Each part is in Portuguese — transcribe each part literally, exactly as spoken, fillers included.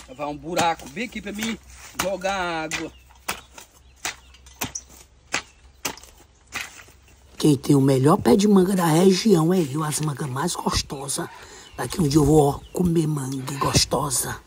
Vai um buraco bem aqui pra mim jogar água. Quem tem o melhor pé de manga da região é eu, as mangas mais gostosas. Daqui um dia eu vou ó, comer manga gostosa.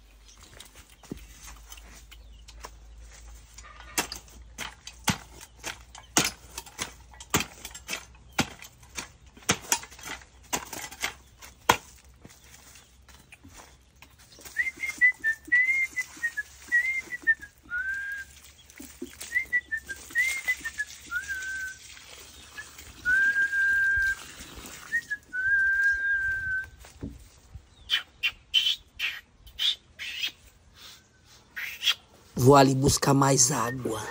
Vou ali buscar mais água.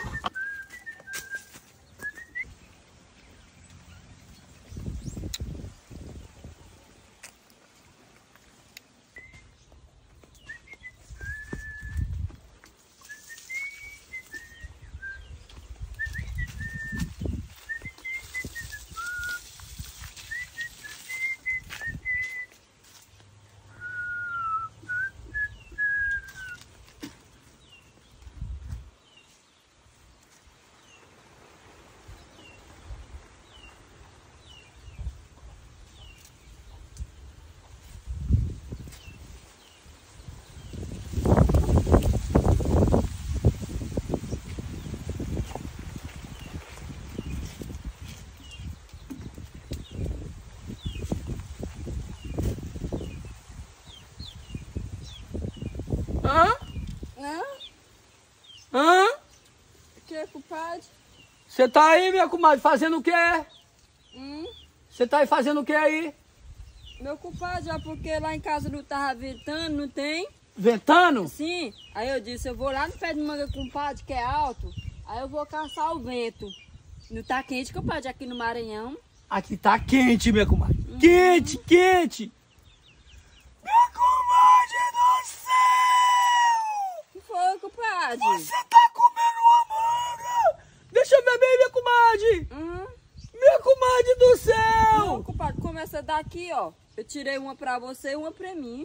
Hã? Hã? Hã? O que, compadre? Você tá aí, minha comadre, fazendo o quê? Hum? Você tá aí fazendo o quê aí? Meu compadre, é porque lá em casa não tava ventando, não tem? Ventando? Sim. Aí eu disse, eu vou lá no pé de manga, compadre, que é alto, aí eu vou caçar o vento. Não tá quente, compadre, aqui no Maranhão? Aqui tá quente, minha comadre. Uhum. Quente, quente. Minha comadre do céu! O que foi, compadre? Você tá comendo uma manga! Deixa eu ver bem, minha comadre! Hum? Minha comadre do céu! Não, compadre, começa daqui, ó. Eu tirei uma pra você e uma pra mim.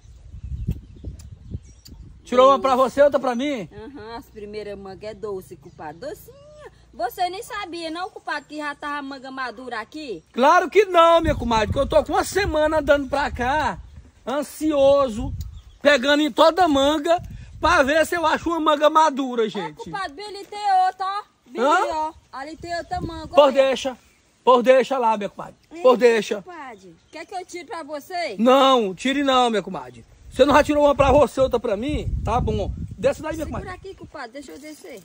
Tirou uma pra você, outra pra mim? Aham, uhum, as primeiras mangas é doce, compadre. Docinha. Você nem sabia, não, compadre, que já tava manga madura aqui? Claro que não, minha comadre, que eu tô com uma semana andando pra cá, ansioso, pegando em toda manga, pra ver se eu acho uma manga madura, gente. É, compadre, ali tem outra, ó. Bem ali, ó. Ali tem outra manga. Por deixa, por deixa lá, minha comadre, por deixa. Compadre, quer que eu tire pra você? Não, tire não, minha comadre. Você não já tirou uma pra você, outra pra mim? Tá bom. Desce daí, minha Segura comadre. aqui, compadre, deixa eu descer.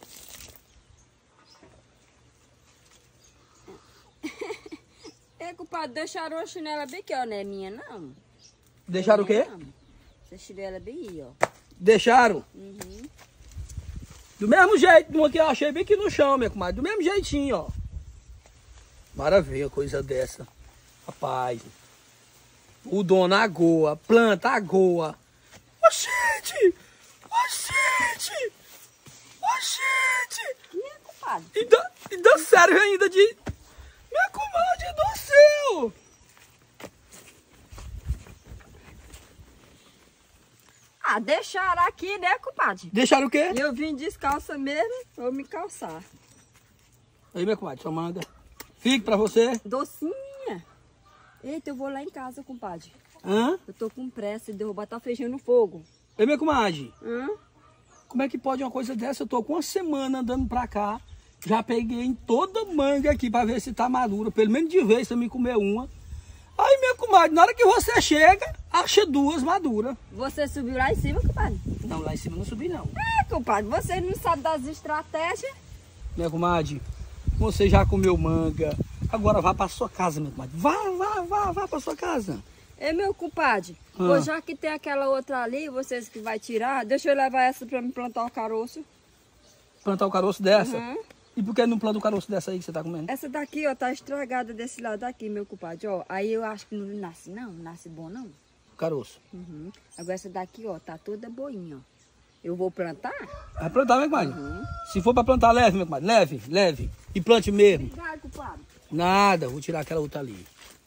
É, compadre, deixaram a chinela bem aqui, ó, não é minha, não. Deixaram o quê? Não. Essa chinela é bem aí, ó. Deixaram? Uhum. Do mesmo jeito, uma que eu achei bem aqui no chão, minha comadre. Do mesmo jeitinho, ó. Maravilha, coisa dessa. Rapaz. O dono agoa, planta agoa. Oxente! Oxente! Oxente! Minha, compadre. E dá, e dá sério ainda de... Minha comadre do céu! Ah, deixaram aqui, né, compadre? Deixaram o quê? E eu vim descalça mesmo, vou me calçar. Aí, minha comadre, sua manga. Fique pra você. Docinha. Eita, eu vou lá em casa, compadre. Hã? Eu tô com pressa de eu botar o feijão no fogo. Ei, minha comadre. Hã? Como é que pode uma coisa dessa? Eu tô com uma semana andando pra cá. Já peguei em toda manga aqui pra ver se tá madura. Pelo menos de vez pra me comer uma. Aí, minha comadre, na hora que você chega, acha duas maduras. Você subiu lá em cima, compadre? Não, lá em cima eu não subi, não. É, compadre, você não sabe das estratégias. Minha comadre, você já comeu manga. Agora vá pra sua casa, minha comadre. Vá, vá, vá, vá pra sua casa. É, meu compadre, Ah. pois já que tem aquela outra ali, vocês que vai tirar, deixa eu levar essa pra me plantar o caroço. Plantar o caroço dessa? Uhum. E por que não planta o caroço dessa aí que você tá comendo? Essa daqui, ó, tá estragada desse lado aqui, meu compadre, ó. Aí eu acho que não nasce, não, não nasce bom, não. O caroço. Uhum. Agora essa daqui, ó, tá toda boinha, ó. Eu vou plantar? Vai plantar, minha comadre. Uhum. Se for pra plantar, leve, minha comadre. Leve, leve. E plante mesmo. Obrigado, compadre. Nada, vou tirar aquela outra ali.